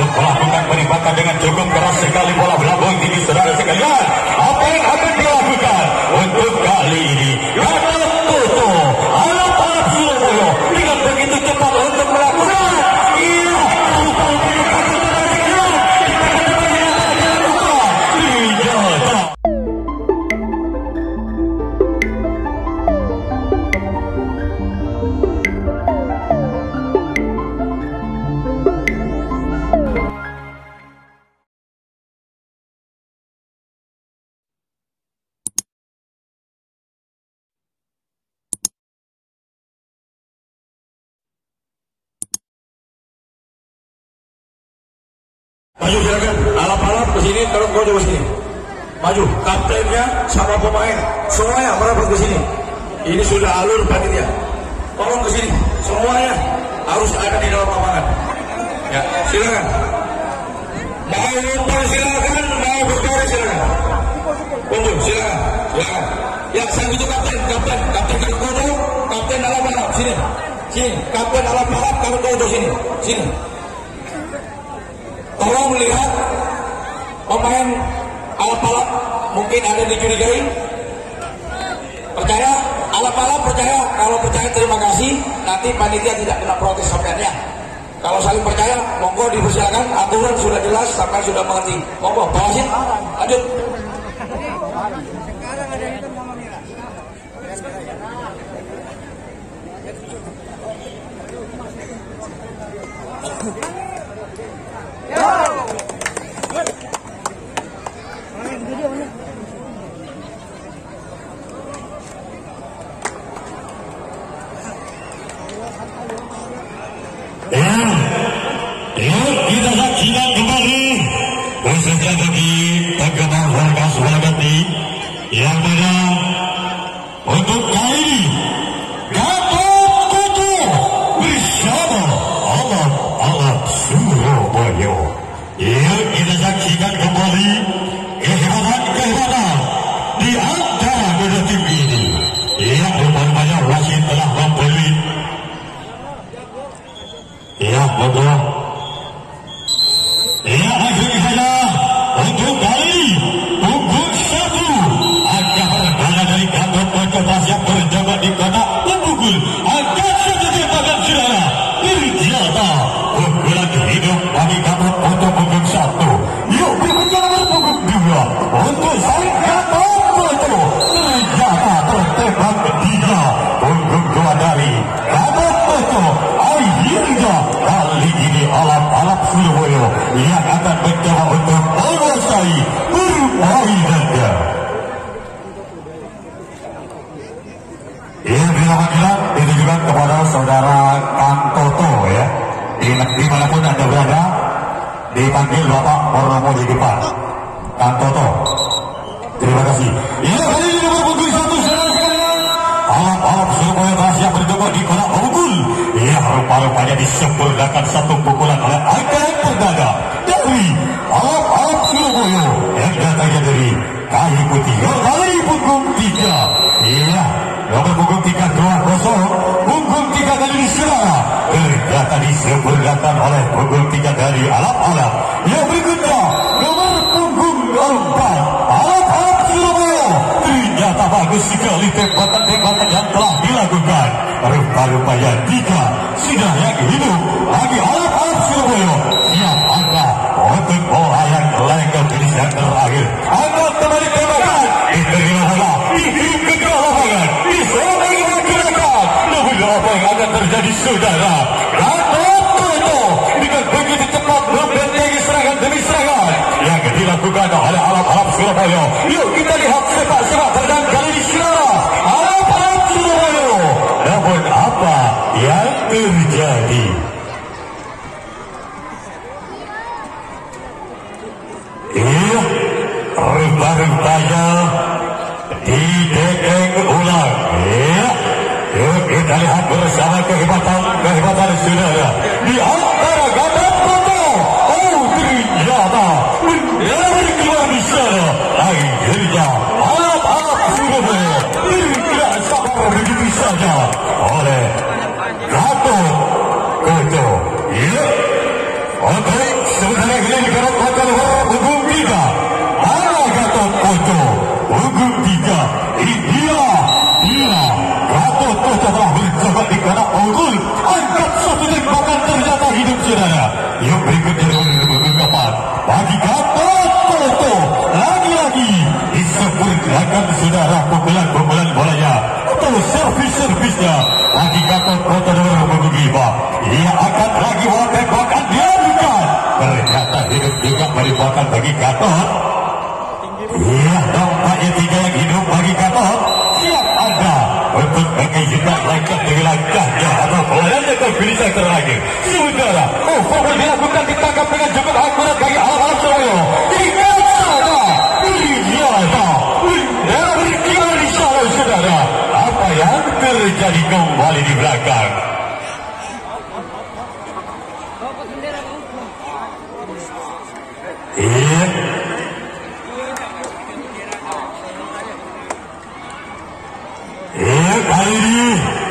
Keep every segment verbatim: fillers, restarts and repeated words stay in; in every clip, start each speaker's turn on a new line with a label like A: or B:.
A: untuk melakukan penembakan dengan cukup keras sekali bola melambung tinggi saudara sekalian. Apa yang akan dilakukan untuk kali ini? Gatot Toto anak-anak Surabaya dengan begitu cepat untuk melakukan iya
B: maju silakan, alap-alap ke sini, tolong kau coba sini. Maju, kaptennya sama pemain semuanya merapat ke sini. Ini sudah alur panitia. Tolong ke sini, semuanya harus ada di dalam lapangan. Ya, silakan. Mau ngumpul silakan, mau berdoa silakan. Kumpul silakan, silakan. Ya, saya butuh kapten, kapten, kapten Kodo, kapten alap-alap sini, sini, kapten alap-alap, kapten Kodo sini, sini. Tolong melihat pemain alap-alap mungkin ada dicurigai. Percaya, alap-alap percaya. Kalau percaya terima kasih. Nanti panitia tidak kena protes sampeannya. Kalau saling percaya, monggo dipersilakan. Aturan sudah jelas, sampai sudah mengerti. Monggo, bawasin. Lanjut.
A: Kita saksikan kembali khususnya bagi penggemar warga Surakarta yang mana untuk kali ini Gatot Toto bersama alat-alat Surabaya. Ya, kita saksikan kembali kehebatan-kehebatan di antara kedua tim ini. Ya, rupanya wasit telah membeli. Ya, betul. Ya, akhirnya saja untuk kali punggung satu akan berada dari Gatot Toto yang berjaga di kotak pukul akan satu tembakan saudara ternyata pukulan hidup bagi Gatot Toto punggung satu. Yuk berikutnya nomor punggung dua untuk saling Gatot Toto ternyata tertembak ketiga punggung dua dari Gatot Toto. Akhirnya kali ini alat-alat Surabaya yang akan mencoba untuk menguasai permainannya. Ini bilang-bilang ditujukan kepada saudara Kang Toto ya. Dimanapun Anda berada, dipanggil Bapak Purnomo di depan. Kang Toto, terima kasih. Ya, kali ini nomor punggung satu saudara sekalian. Alat-alat Surabaya berhasil berjumpa di kotak pukul. Ya, rupa-rupanya disempurnakan satu pukulan oleh angkatan perdana dari alat-alat Surabaya yang datangnya dari kayu putih. Kali punggung tiga. Iya, nomor punggung tiga dua kosong. Punggung tiga kali diserang. Ternyata disempurnakan oleh punggung tiga dari alat-alat. Yang berikutnya nomor punggung empat. Alat-alat Surabaya. Ternyata bagus sekali tembakan-tembakan yang telah dilakukan. Rupa-rupanya tiga sudah yang hidup bagi alat-alat Surabaya. Siap angka untuk bola yang lengkap finish yang terakhir. Angkat kembali tembakan. Diterima bola. Dihidup ke tengah lapangan. Diserang lagi gerakan. Namun apa yang akan terjadi saudara? Gatot Toto dengan begitu cepat membentengi serangan demi serangan yang dilakukan oleh alat-alat Surabaya. Yuk kita lihat sepak-sepak terjang kali ini saudara. Alat-alat Surabaya. Namun apa yang terjadi? Iya, rupa-rupanya didekeng ulang. Iya, yuk kita lihat bersama kehebatan-kehebatan saudara di antara Gatot Toto. Oh, ternyata dari keluar di sana akhirnya alat-alat Surabaya tidak sabar begitu saja oleh Gatot Toto. Iya, oke, kali Gatot Koco punggung tiga. Mana Gatot Koco punggung tiga. Dia dia Gatot Koco telah berjabat di kanan unggul. Angkat satu tembakan ternyata hidup saudara. Yang berikutnya dari punggung keempat bagi Gatot Koco. Lagi-lagi disempurnakan saudara pukulan-pukulan bolanya atau servis-servisnya bagi Gatot Koco dari punggung lima. Ia akan lagi bola tembakan diajukan. Ternyata hidup juga merupakan bagi Gatot. Iya, nampaknya tiga yang hidup bagi Gatot. Siap Anda untuk mengajukan langkah demi langkahnya atau pelayannya ke finish terakhir. Sementara, oh, foul dilakukan ditangkap dengan cukup akurat bagi alam-alam Surabaya. Tidak salah, ternyata bendera berkibar di sana, saudara. Apa yang terjadi kembali di belakang? Iya. Iya, kali ini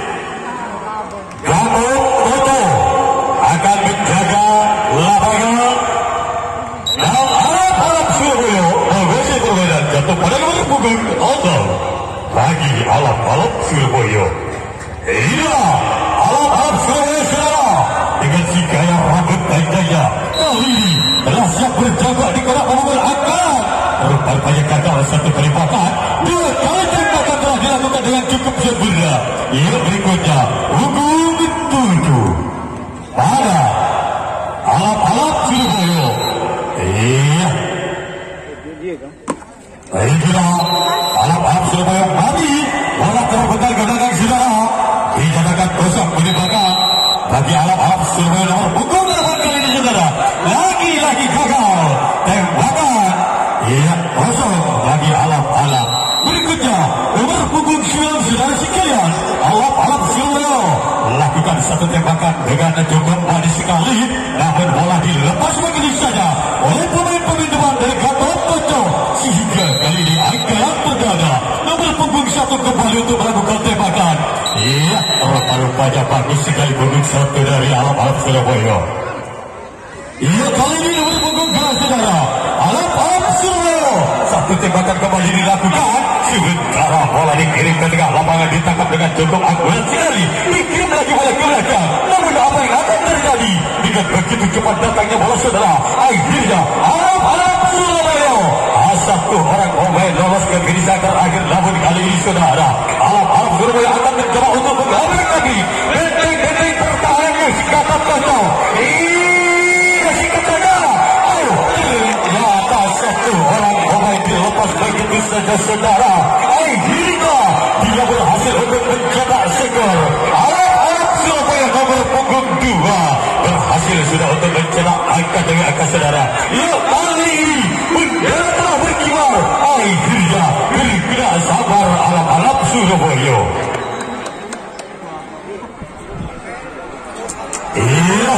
A: Gatot Koco akan menjaga lapangan dan alat-alat Surabaya mengusir perbedaan jatuh pada nomor punggung total bagi alat-alat Surabaya. Inilah alat-alat Surabaya saudara dengan si gaya rambut panjangnya. Kali ini telah siap berjaga di kotak pemukul angkat. Rupanya gagal satu tembakan. Dua kali tembakan telah dilakukan dengan cukup sempurna. Yang berikutnya punggung tujuh pada alat-alat Surabaya. Iya. Baiklah, alat-alat Surabaya mati. Bola terbentar ke belakang saudara. Dijadikan kosong penembakan bagi alat-alat Surabaya nomor punggung delapan kali ini saudara. Lagi-lagi gagal tembakan. Iya, kosong bagi alat-alat. Berikutnya nomor punggung sembilan saudara sekalian, alat-alat Surabaya lakukan satu tembakan dengan cukup manis sekali, namun bola dilepas begitu saja oleh pemain-pemain depan dari Gatot Koco sehingga kali ini angka yang perdana nomor punggung satu kembali untuk melakukan tembakan. Iya, rupa-rupanya bagus sekali punggung satu dari alat-alat Surabaya. Iya, kali ini nomor punggung dua saudara, alat-alat Surabaya satu tembakan kembali dilakukan. Sementara bola dikirim ke tengah lapangan ditangkap dengan cukup akurat sekali. Dikirim lagi bola ke belakang. Namun apa yang akan terjadi dengan begitu cepat datangnya bola saudara? Akhirnya alat-alat Surabaya satu orang pemain lolos ke finish terakhir. Namun kali ini saudara, alat-alat Surabaya akan mencoba untuk mengambil lagi benteng-benteng pertahanannya si Gatot Koco. Iya, sikat saja. Ayo, ternyata satu orang pemain dilepas begitu saja saudara. Akhirnya dia berhasil untuk mencetak skor. Alat-alat Surabaya nomor punggung dua berhasil sudah untuk mencetak angka demi angka saudara. Ya, kali ini bendera telah berkibar. Akhirnya bergerak sabar alat-alat Surabaya. Iya.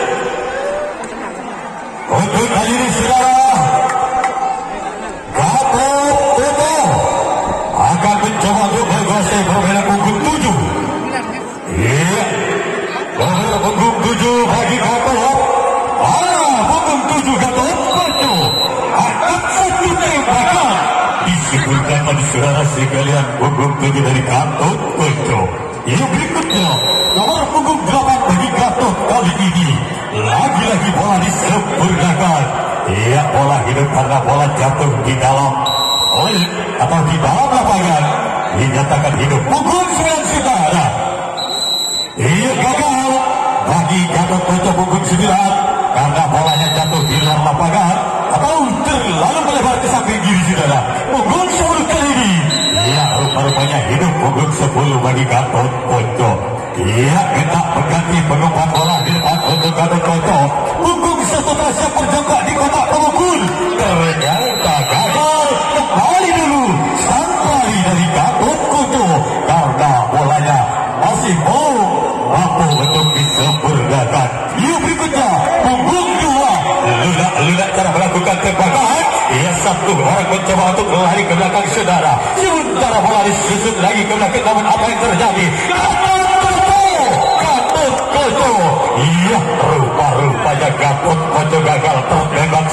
A: Untuk kali ini saudara, Gatot Koco akan mencoba untuk menguasai perbedaan punggung tujuh. Iya, nomor punggung tujuh bagi Gatot. Ah, punggung tujuh Gatot Koco akan satu tembakan. Disebutkan pada saudara sekalian punggung tujuh dari Gatot Koco. Yang berikutnya nomor punggung delapan bagi Gatot kali ini. Lagi-lagi bola disempurnakan. Iya, bola hidup karena bola jatuh di dalam oil atau di dalam lapangan. Dinyatakan hidup punggung sembilan saudara. Iya, gagal bagi Gatot Koco punggung sembilan karena bolanya jatuh di luar lapangan atau terlalu melebar ke samping kiri saudara. Punggung sepuluh kali ini. Iya, rupa-rupanya hidup punggung sepuluh bagi Gatot Koco. Iya, kita mengganti pengumpan bola di depan untuk Gatot Koco. Punggung satu terasa berjambak di kotak pemukul. Ternyata gagal. Kembali dulu sampai dari Gatot Koco karena bolanya masih mau mampu untuk disempurnakan. Yuk berikutnya punggung dua. Lunak-lunak cara melakukan tembakan. Ia satu orang mencoba untuk lari ke belakang saudara. Sementara bola disusun lagi ke belakang. Namun apa yang terjadi? Gatot Koco. Iya, rupa-rupanya Gatot Koco gagal tertembak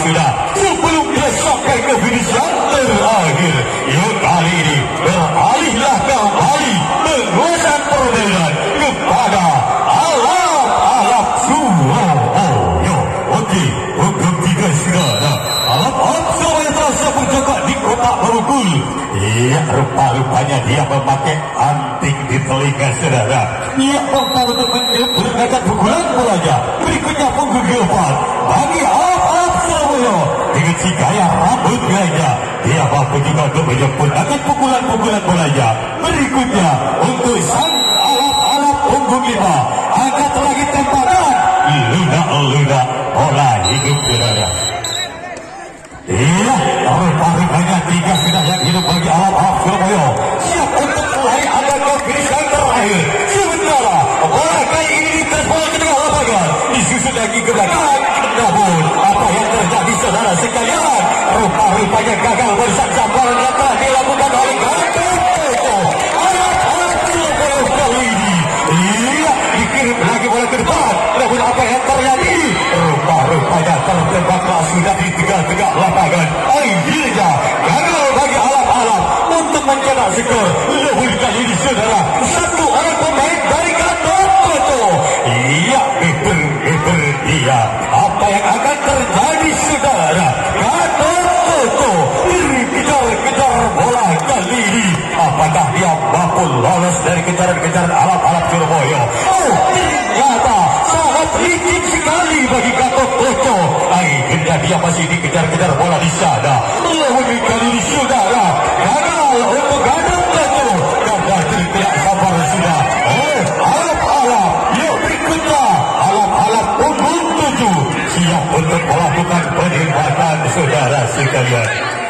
A: rupa-rupanya dia memakai anting di telinga saudara. Ia mampu untuk menggunakan pukulan bolanya. Berikutnya punggung keempat bagi Alap-Alap Surabaya dengan si gaya rambut gaya. Dia mampu juga untuk menyempurnakan pukulan-pukulan bolanya. Berikutnya untuk sang Alap-Alap punggung lima, angkat lagi tembakan lunak-lunak bola hidup saudara. Iya, rupa-rupanya tiga sudah yang hidup bagi Alap-Alap Surabaya. Siap untuk mulai ada ke gerisan terakhir. Sementara bola kali ini terbola ke tengah lapangan, disusun lagi ke belakang. Namun apa yang terjadi saudara sekalian, rupa-rupanya gagal bersama sambaran yang telah dilakukan oleh Gatot Koco. Alap-Alap Surabaya kali ini, iya, dikirim lagi bola ke depan. Namun apa yang terjadi, rupa-rupanya tertembaklah sudah di tengah-tengah lapangan. Akhirnya gagal bagi Alap-Alap untuk mencetak skor. Lebih kali ini saudara, satu orang pemain dari Gatot Koco. Iya, hebat-hebat dia. Apa yang akan terjadi saudara? Gatot Koco dikejar-kejar bola kali ini. Apakah dia mampu lolos dari kejaran-kejaran Alap-Alap Surabaya? Oh, ternyata sangat licik sekali bagi Gatot Koco. Akhirnya dia masih dikejar-kejar bola di sana. Lebih kali ini saudara, gagal untuk Gatot Koco karena tidak sabar sudah. Oh, Alap-Alap. Yuk berikutnya Alap-Alap punggung tujuh siap untuk melakukan penembakan saudara sekalian.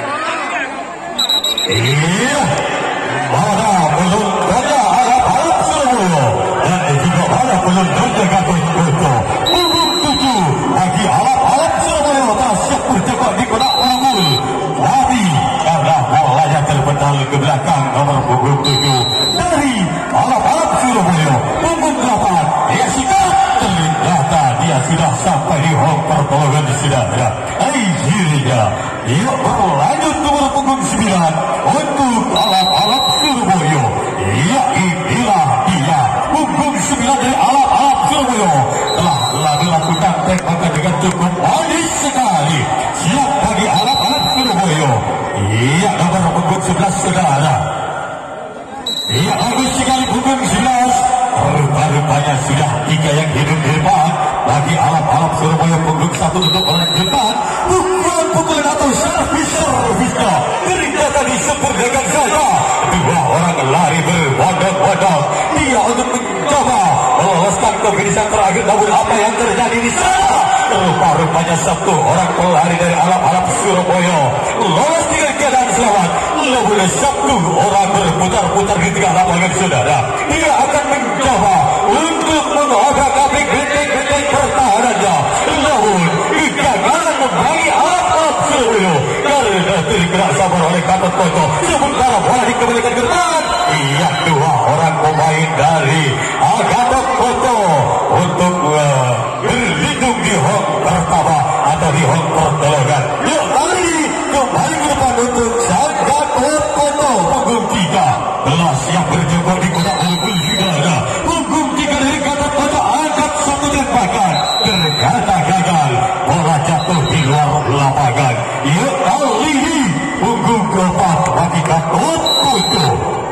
A: Iya, mana belum ada Alap-Alap Surabaya dan juga mana belum ada Gatot Koco. Punggung tujuh bagi Alap-Alap Surabaya telah siap berjebak di kotak unggul. Tapi karena bolanya terpental ke belakang nomor punggung tujuh dari Alap-Alap Surabaya, punggung delapan dia sikap. Ternyata dia sudah sampai di hong pertolongan saudara. Akhirnya dia berlanjut nomor punggung sembilan untuk Alap-Alap Surabaya. Ya, inilah dia punggung sembilan dari Alap-Alap Surabaya telah dilakukan tembakan dengan cukup manis sekali. Siap bagi Alap-Alap Surabaya. Iya, nomor punggung sebelas saudara. Iya, bagus sekali punggung sebelas. Rupa-rupanya sudah tiga yang hidup di depan bagi Alap-Alap Surabaya. Punggung satu untuk orang depan. Pukulan-pukulan atau servis-servisnya ternyata disempurnakan saja. Dua orang lari berbondong-bondong. Dia untuk mencoba meloloskan ke finisan terakhir. Namun apa yang terjadi di sana? Rupa-rupanya satu orang pelari dari Alap-Alap Surabaya lolos dengan keadaan selamat. Namun satu orang berputar-putar di tengah lapangan saudara. Dia akan mencoba untuk mengobrak-abrik benteng-benteng pertahanannya. Namun kegagalan bagi Alap-Alap Surabaya karena tidak sabar oleh Gatot Koco. Sementara bola dikembalikan ke depan. Iya, dua orang pemain dari Gatot Koco untuk uh, berlindung di hong pertama atau di hong pertolongan. Yuk lari kembali ke depan untuk sang Gatot Koco. Punggung tiga telah siap berjebak di kotak unggul saudara. Punggung tiga dari Gatot Koco angkat satu tembakan. Ternyata gagal. Bola jatuh di luar lapangan. Yuk kali ini punggung keempat bagi Gatot Koco.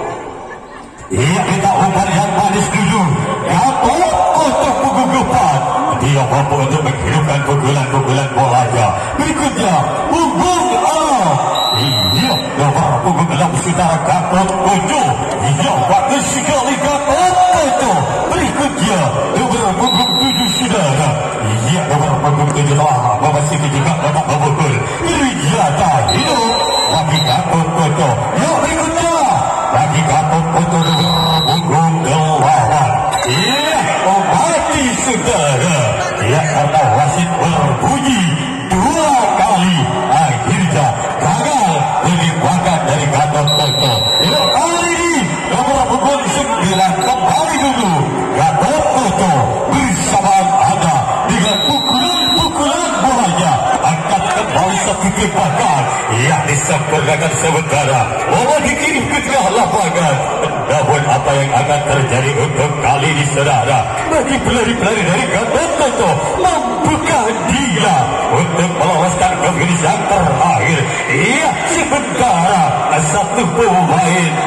A: Ia minta umpan yang manis dulu. Gatot Koco punggung keempat. Dia mampu untuk menghidupkan pukulan-pukulan bolanya. Berikutnya punggung enam. Iya, nomor punggung enam saudara Gatot Koco. Iya, bagus sekali Gatot Koco. Berikutnya nomor punggung tujuh saudara. Iya, nomor punggung tujuh telah memasuki juga babak babak. Ternyata hidup bagi Gatot Koco. Yuk berikutnya bagi Gatot Koco nomor punggung delapan. Iya, mati saudara. Ya, karena wasit berbunyi dua kali. Akhirnya gagal dilimpahkan dari Gatot Koco. Ya, kali ini nomor punggung sembilan kembali dulu. Gatot Koco bersamaan ada dengan pukulan-pukulan bolanya. Angkat kembali satu tembakan. Ya, disempurnakan sementara. Bola dikirim ke tengah lapangan. Namun apa yang akan terjadi untuk kali ini saudara? Bagi pelari-pelari dari Gatot Koco, mampukah dia untuk meloloskan ke finish yang terakhir? Iya, sementara satu pemain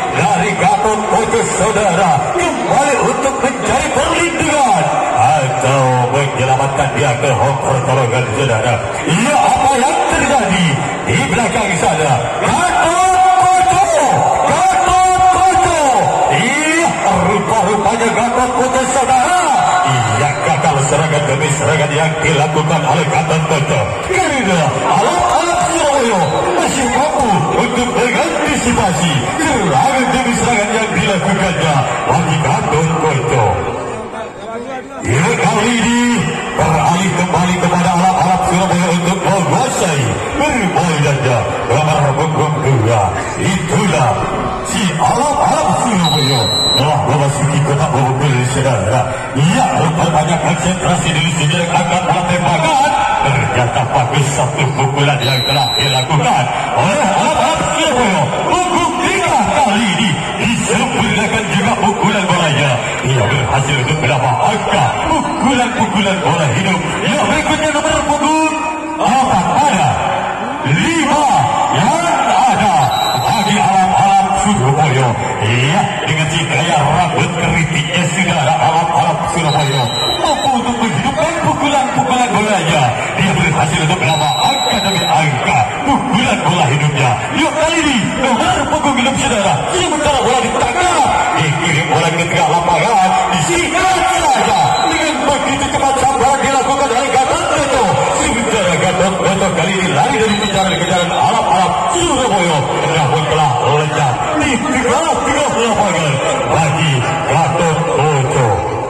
A: coba memukul saudara. Ia berbanyak konsentrasi diri sendiri akan tembakan. Ternyata bagus satu pukulan yang telah dilakukan oleh anak-anak Surabaya. Pukul tiga kali ini disempurnakan juga pukulan bolanya. Ia berhasil untuk menambah angka pukulan-pukulan bola hidup. Yang berikutnya nomor punggung empat ada lima yang ada bagi alam-alam Surabaya. Ia dengan si gaya rambut keritingnya saudara alam-alam Surabaya mampu untuk menghidupkan pukulan-pukulan bolanya. Dia berhasil untuk menambah angka demi angka pukulan bola hidupnya. Yuk kali ini nomor punggung hidup saudara. Sementara bola ditangkap, dikirim bola ke tengah lapangan, disikat saja. Dengan begitu cepat sambaran dilakukan oleh Gatot Koco. Sementara Gatot Koco kali ini lari dari kejaran-kejaran alam-alam Surabaya, namun telah lenyap di tengah-tengah lapangan bagi Gatot Koco.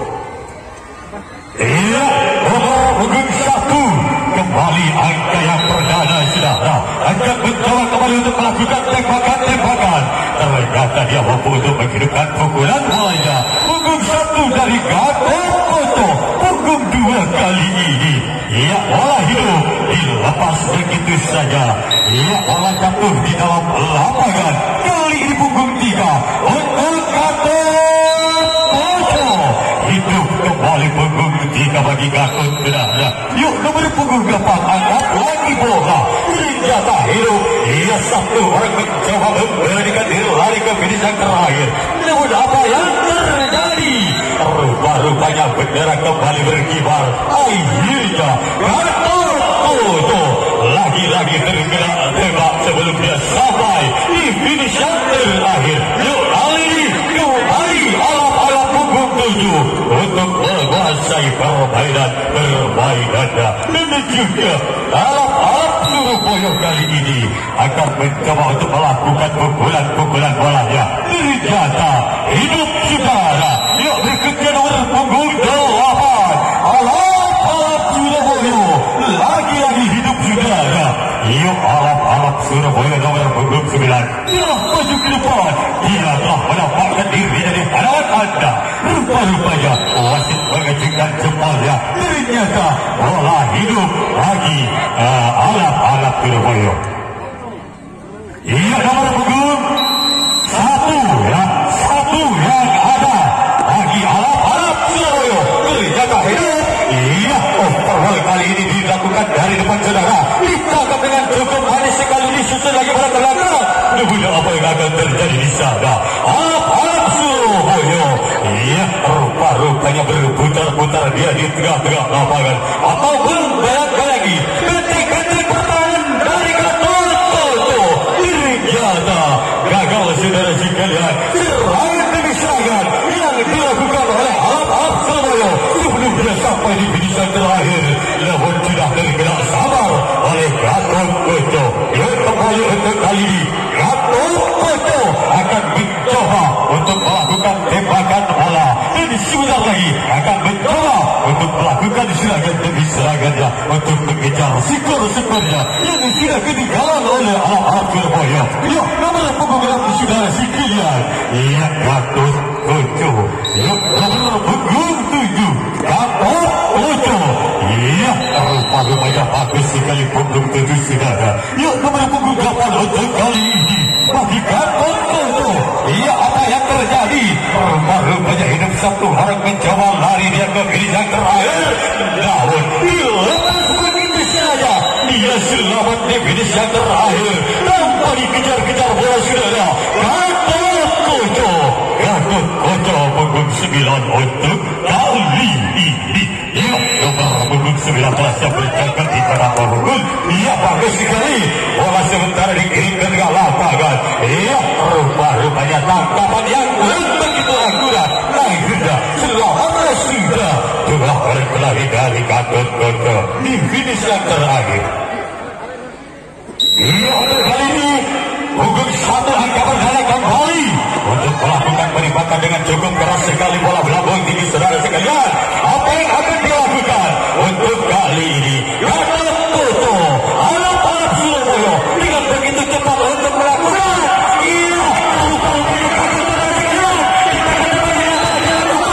A: Iya, nomor punggung satu kembali angka yang perdana saudara akan mencoba kembali untuk melakukan tembakan-tembakan. Ternyata dia mampu untuk menghidupkan pukulan bolanya. Punggung satu dari Gatot Koco. Punggung dua kali ini ia bola hidup dilepas begitu saja. Ia bola jatuh di dalam lapangan. Kali ini punggung tiga untuk Gatot Koco. Hidup kembali punggung tiga bagi Gatot saudara. Yuk nomor punggung empat angkat lagi bola. Ternyata hidup. Ia satu orang mencoba memberikan diri lari ke finish yang terakhir. Namun apa yang terjadi? Rupa-rupanya bendera kembali berkibar. Akhirnya Gatot Koco lagi-lagi terkena tembak sebelum dia sampai di finish yang terakhir. Yuk kali ini kembali alam-alam punggung tujuh untuk menguasai permainan permainannya. Dan juga alam-alam Surabaya kali ini akan mencoba untuk melakukan pukulan-pukulan bolanya. Ternyata hidup saudara. Yuk berikutnya nomor punggung delapan alam-alam Surabaya lagi-lagi hidup saudara. Yuk alam-alam Surabaya nomor punggung sembilan telah maju ke depan. Dia telah menampakkan dirinya di hadapan anda. Rupa-rupanya wasit mengejutkan jempolnya. Ternyata bola hidup bagi uh, alam-alam Surabaya. Iya nomor punggung satu ya, satu yang ada bagi alam-alam Surabaya. Ternyata hidup. Iya, overhaul kali ini dilakukan dari depan saudara. Ditangkap dengan cukup manis sekali, disusun lagi pada belakang. Namun apa yang akan terjadi di sana? Alam-alam Surabaya. Iya, rupa-rupanya berputar-putar dia di tengah-tengah lapangan. Ataupun bayang-bayangi ketik-ketik pertahanan dari Gatot Koco. Ternyata gagal saudara sekalian. Serangan demi serangan yang dilakukan oleh alam-alam Surabaya sebelum dia sampai di finish yang terakhir. Namun sudah terkena sabar oleh Gatot Koco. Yang kembali untuk kali ini Gatot Koco akan mencoba untuk melakukan tembakan bola. Dan sebentar lagi akan mencoba untuk melakukan serangan demi serangannya untuk mengejar skor-skornya yang sudah ketinggalan oleh alam-alam Surabaya. Yuk nomor punggung enam saudara sekalian. Iya Gatot Koco. Yuk nomor punggung tujuh Gatot Koco. Iya rupa-rupanya bagus sekali punggung tujuh saudara. Yuk nomor punggung delapan untuk kali ini bagi Gatot Koco. Iya apa yang terjadi? Rupa-rupanya hidup satu orang mencoba lari dia ke finish yang terakhir. Namun dilepas begitu saja. Dia selamat di finish yang terakhir tanpa dikejar-kejar bola saudara. Gatot Koco. Gatot Koco punggung sembilan untuk kali ini. Ya, nomor punggung sembilan belas yang berjaga di tengah punggung. Iya bagus sekali. Bola sementara dikirim ke tengah lapangan. Iya rupa-rupanya tangkapan yang begitu akurat. Akhirnya selamat sudah telah berkelahi dari Gatot Koco di finish yang terakhir. Iya kali ini punggung satu angka perdana kembali untuk melakukan penembakan dengan cukup keras sekali bola melambung tinggi saudara sekalian. Apa yang akan dilakukan untuk kali ini? Gatot Koco alam-alam Surabaya dengan begitu cepat untuk melakukan. Iya,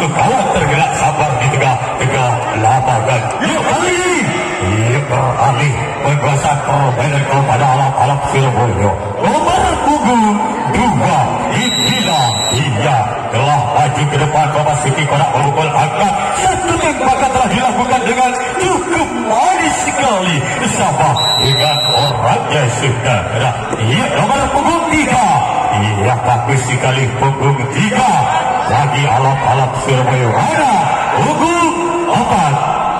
A: untuk kawan tergerak sabar di tengah-tengah lapangan. Yuk kali ini ia beralih menguasai permainan kepada alam-alam Surabaya. Nomor punggung dua inilah ia telah maju ke depan memasuki kotak pemukul angkat. Satu tembakan telah dilakukan dengan cukup manis sekali bersama dengan orangnya saudara. Ia nomor punggung tiga. Ia bagus sekali punggung tiga bagi alam-alam Surabaya. Ada punggung empat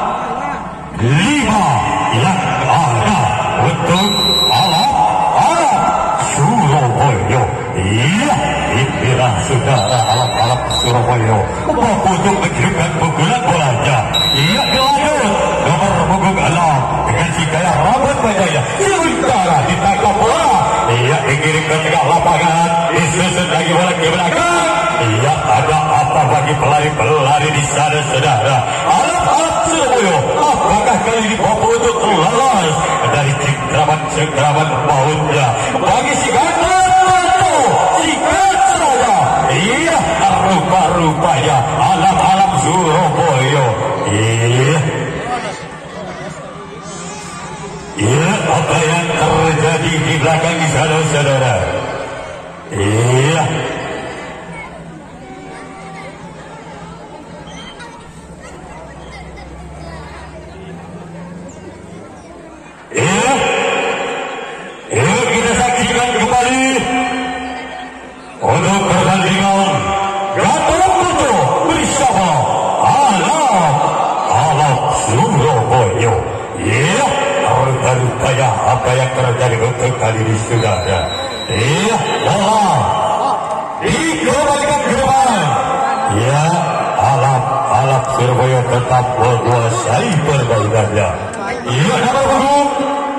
A: lima yang ada untuk alam-alam Surabaya. Iya, inilah saudara alam-alam Surabaya mampu untuk mengirimkan pukulan bolanya. Ia gelayut nomor punggung enam dengan si gaya rambut bajanya sementara ditangkap bola. Ia dikirimkan tengah lapangan, disusun lagi bola ke belakang. Ia ada apa bagi pelari-pelari di sana saudara alam-alam Surabaya? Apakah kali ini mampu untuk lolos dari cengkraman-cengkraman mautnya bagi si Gatot? Si Gatot iya rupa-rupanya alam-alam Surabaya. Iya Iya apa yang terjadi di belakang di sana saudara? Iya Iya Iya kita saksikan kembali untuk pertandingan Gatot Kaca bersama alam alam Surabaya. Iya rupa-rupanya apa yang terjadi untuk kali ini saudara. Iya bola dikembalikan ke depan. Ya alam alam Surabaya tetap menguasai permainannya. Iya nomor punggung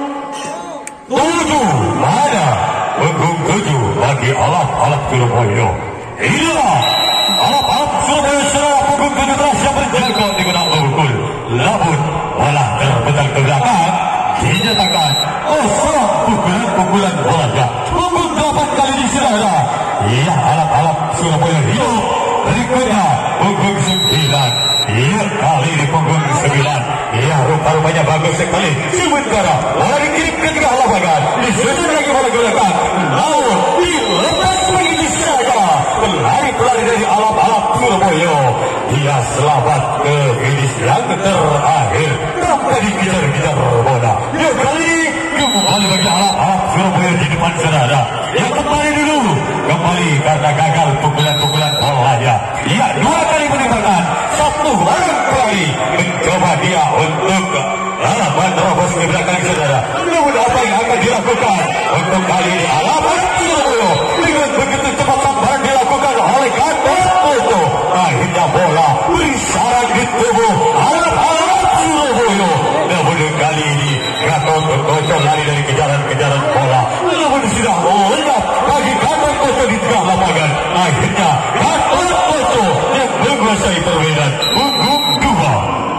A: tujuh mana punggung tujuh bagi alam-alam Surabaya. Inilah alam-alam Surabaya setelah punggung tujuh belas yang berjaga digunakan memukul. Namun bola terbentak ke belakang dinyatakan kosong pukulan-pukulan bola. Punggung delapan kali di saudara. Iya alam-alam Surabaya hidup. Berikutnya punggung sembilan. Iya kali di punggung sembilan. Iya rupa-rupanya bagus sekali. Sementara bola dikirim ke tengah lapangan. Disusun lagi bola ke belakang. Lalu dilepas begitu saja. Pelari-pelari dari alam-alam Surabaya. Dia selamat ke finish yang terakhir. Tanpa dikejar-kejar bola. Ya kali ini kembali bagi alam-alam Surabaya di depan saudara. Ya kembali dulu. Kembali karena gagal pukulan-pukulan bolanya. Ya dua kali menembakkan. Satu barang kali mencoba dia untuk ah, menerobos ke belakang saudara. Namun apa yang akan dilakukan untuk kali ini alam-alam Surabaya dengan begitu cepat sambaran dilakukan oleh Gatot Kaca. Akhirnya bola bersarang di tubuh alam-alam Surabaya. Namun kali ini Gatot Kaca lari dari kejaran-kejaran bola. Namun sudah melenyap bagi Gatot Kaca di tengah lapangan. Akhirnya Gatot Kaca yang menguasai permainan. Punggung dua.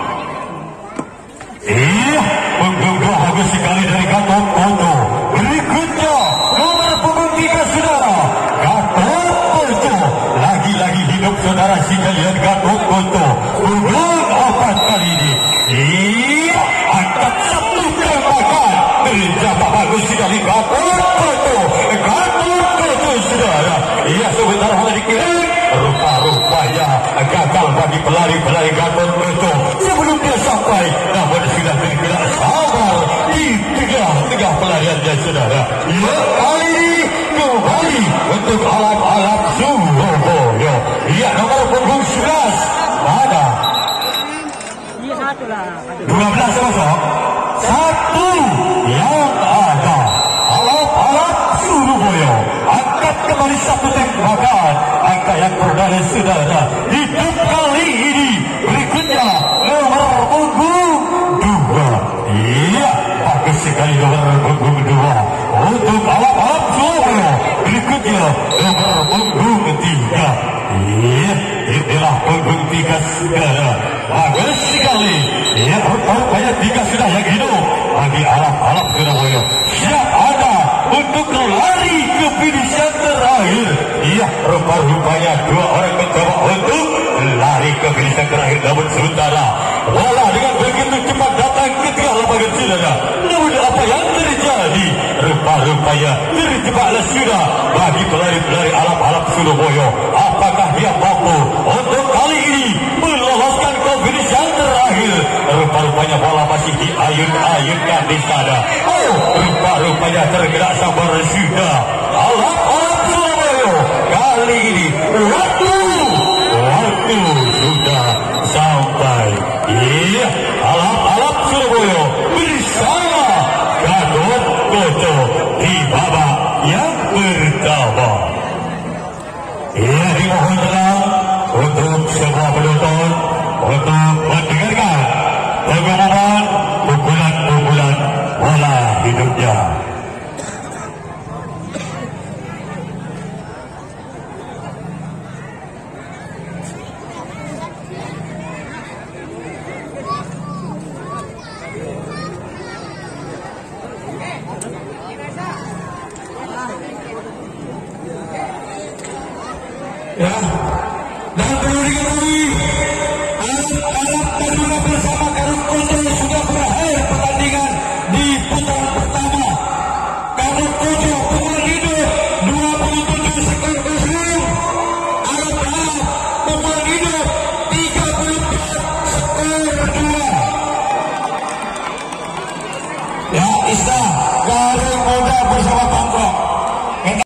A: Iya, punggung dua bagus sekali dari Gatot Kaca. Berikutnya nomor punggung tiga saudara. Gatot Kaca lagi-lagi hidup saudara si kalian Gatot Kaca. Punggung empat kali ini. Iya, angkat satu tembakan. Terjadi bagus sekali Gatot Kaca. Gatot Kaca saudara. Iya sebentar hanya dikirim. Rupa-rupanya gagal bagi pelari-pelari Gatot Kaca sebelum dia sampai. Namun sudah bergerak sabar di tengah-tengah pelariannya saudara. Ya kali ini kembali untuk alam-alam Surabaya. Ya nomor punggung sebelas mana? dua belas kosong satu yang ada alam-alam Surabaya angkat kembali satu tembakan. Angka yang perdana saudara hidup kali ini. Berikutnya nomor punggung dua. Iya bagus sekali nomor punggung dua untuk alam-alam Surabaya. Berikutnya nomor punggung tiga. Iya inilah punggung tiga saudara. Bagus sekali. Iya rupanya tiga sudah yang hidup bagi alam-alam Surabaya. Siap ada untuk lari ke finish yang terakhir. Iya rupa-rupanya dua orang mencoba untuk lari ke finish terakhir namun sementara bola dengan begitu cepat datang ke tengah lapangan saudara. Namun apa yang terjadi? Rupa-rupanya terjebaklah sudah bagi pelari-pelari alap-alap Surabaya. Apakah dia mampu untuk kali ini meloloskan ke finish yang terakhir? Rupa-rupanya bola masih diayun-ayunkan di sana. Oh, rupa-rupanya tergerak sabar sudah alap-alap Surabaya. Kali ini waktu waktu sudah sampai. Iya, alap-alap Surabaya bersama Gatot Koco di babak yang pertama. Iya, dimohon tenang untuk semua penonton untuk mendengarkan pengumuman pukulan-pukulan bola hidupnya.
B: Ya, dan perlu diketahui alat-alat Taruna bersama Gatot Koco sudah berakhir pertandingan di putaran pertama. Gatot Koco pukulan hidup dua puluh tujuh skor kosong, alat-alat pukulan hidup tiga puluh empat skor dua. Ya, Ista